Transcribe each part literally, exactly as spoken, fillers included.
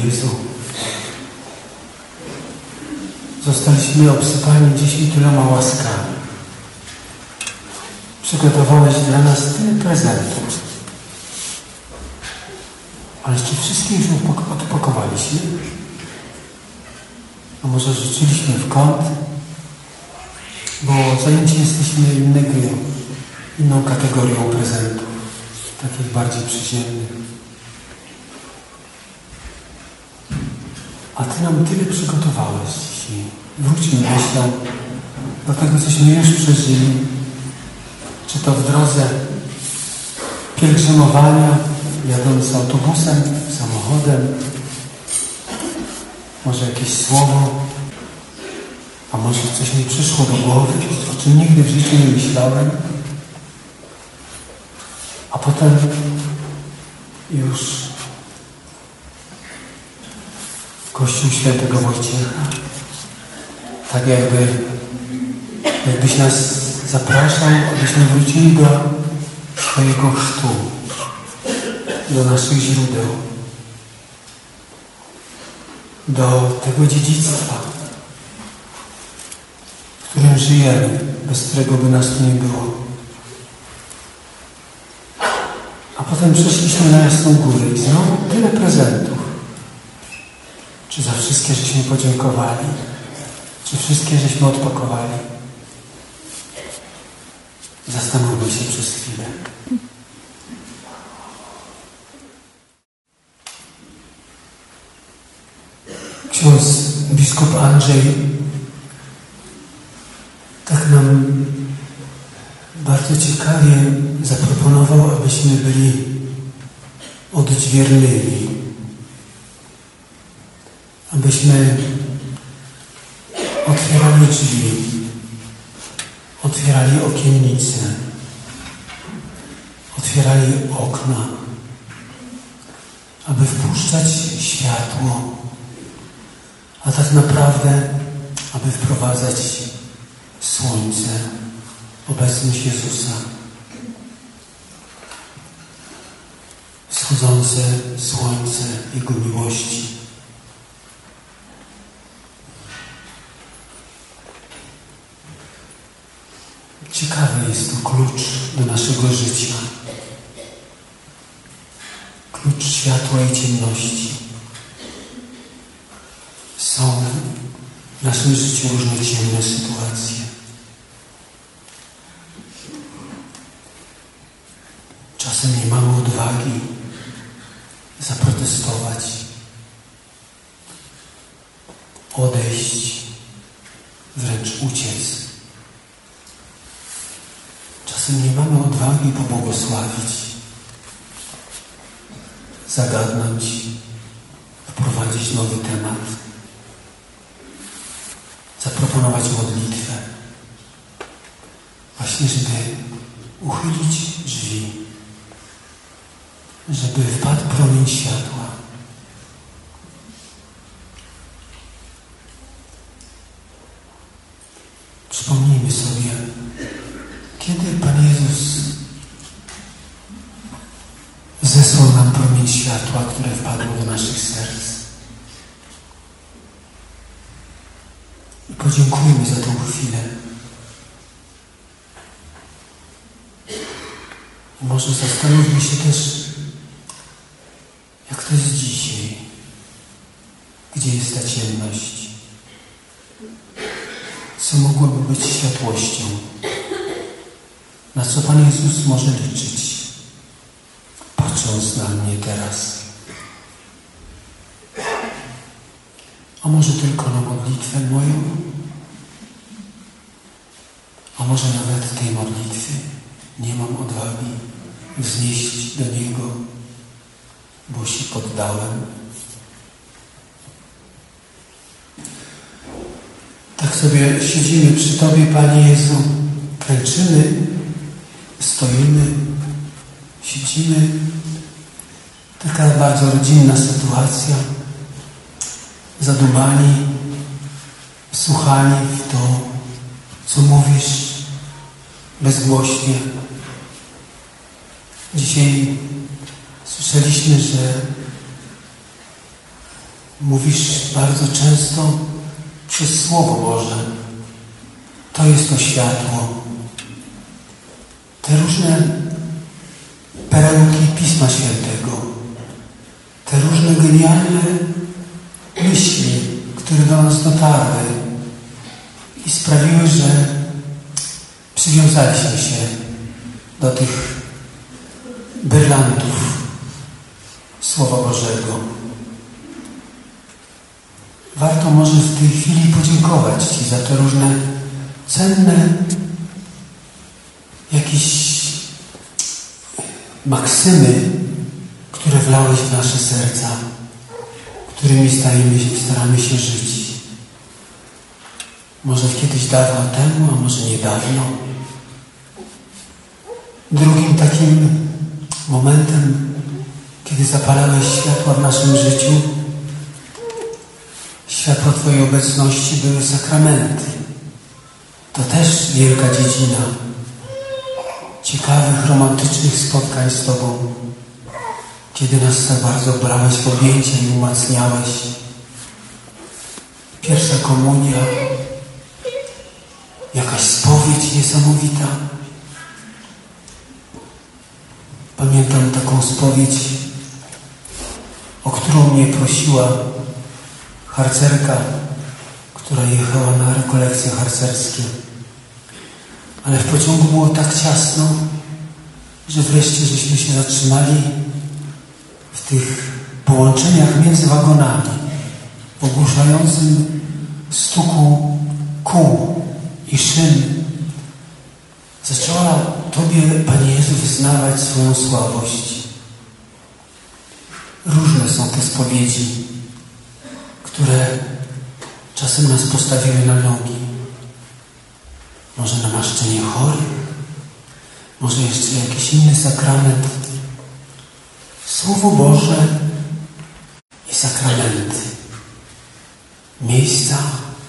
Jezu, zostaliśmy obsypani dzisiaj tyloma łaskami. Przygotowałeś dla nas tyle prezentów. Ale czy wszystkie już odpakowaliśmy? A może rzuciliśmy w kąt? Bo zajęci jesteśmy innego, inną kategorią prezentów, takich bardziej przyziemnych. A Ty nam tyle przygotowałeś dzisiaj. Wróćmy myślą do tego, cośmy już przeżyli. Czy to w drodze pielgrzymowania, jadąc autobusem, samochodem, może jakieś słowo, a może coś mi przyszło do głowy, o czym nigdy w życiu nie myślałem, a potem już Kościół Świętego Wojciecha, tak jakby, jakbyś nas zapraszał, abyśmy wrócili do swojego chrztu, do naszych źródeł, do tego dziedzictwa, w którym żyjemy, bez którego by nas tu nie było. A potem przeszliśmy na Jasną Górę i znowu tyle prezentów. Czy za wszystkie żeśmy podziękowali? Czy wszystkie żeśmy odpakowali? Zastanówmy się przez chwilę. Ksiądz biskup Andrzej tak nam bardzo ciekawie zaproponował, abyśmy byli odźwiernymi, abyśmy otwierali drzwi, otwierali okiennice, otwierali okna, aby wpuszczać światło, a tak naprawdę, aby wprowadzać słońce, obecność Jezusa, wschodzące słońce Jego miłości. Ciekawy jest to klucz do naszego życia. Klucz światła i ciemności. Są w naszym życiu różne ciemne sytuacje. Czasem nie mamy odwagi zaprotestować, odejść, wręcz uciec. Czasem nie mamy odwagi pobłogosławić, zagadnąć, wprowadzić nowy temat, zaproponować modlitwę, właśnie żeby uchylić drzwi, żeby wpadł promień światła. Przypomnijmy sobie, kiedy Pan Jezus zesłał nam promień światła, które wpadło do naszych serc. I podziękujmy za tą chwilę. I może zastanówmy się też, jak to jest dzisiaj. Gdzie jest ta ciemność? Co mogłoby być światłością? Na co Pan Jezus może liczyć, patrząc na mnie teraz? A może tylko na modlitwę moją? A może nawet tej modlitwy nie mam odwagi wznieść do Niego, bo się poddałem? Tak sobie siedzimy przy Tobie, Panie Jezu, klęczymy, stoimy, siedzimy. Taka bardzo rodzinna sytuacja. Zadumani, wsłuchani w to, co mówisz bezgłośnie. Dzisiaj słyszeliśmy, że Mówisz bardzo często przez Słowo Boże. To jest to światło. Te różne perełki Pisma Świętego, te różne genialne myśli, które do nas dotarły i sprawiły, że przywiązaliśmy się do tych brylantów Słowa Bożego. Warto może w tej chwili podziękować Ci za te różne cenne jakieś maksymy, które wlałeś w nasze serca, którymi staramy się, staramy się żyć. Może kiedyś dawno temu, a może niedawno. Drugim takim momentem, kiedy zapalałeś światła w naszym życiu, światła Twojej obecności, były sakramenty. To też wielka dziedzina ciekawych, romantycznych spotkań z Tobą, kiedy nas tak bardzo brałeś w objęcia i umacniałeś. Pierwsza komunia, jakaś spowiedź niesamowita. Pamiętam taką spowiedź, o którą mnie prosiła harcerka, która jechała na rekolekcje harcerskie. Ale w pociągu było tak ciasno, że wreszcie żeśmy się zatrzymali w tych połączeniach między wagonami, w ogłuszającym stuku kół i szyn. Zaczęła Tobie, Panie Jezu, wyznawać swoją słabość. Różne są te spowiedzi, które czasem nas postawiły na nogi. Może namaszczenie chorych, może jeszcze jakiś inny sakrament. Słowo Boże i sakramenty. Miejsca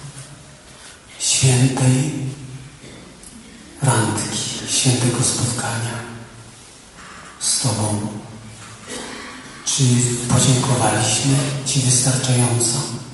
świętej randki, świętego spotkania z Tobą. Czy podziękowaliśmy Ci wystarczająco?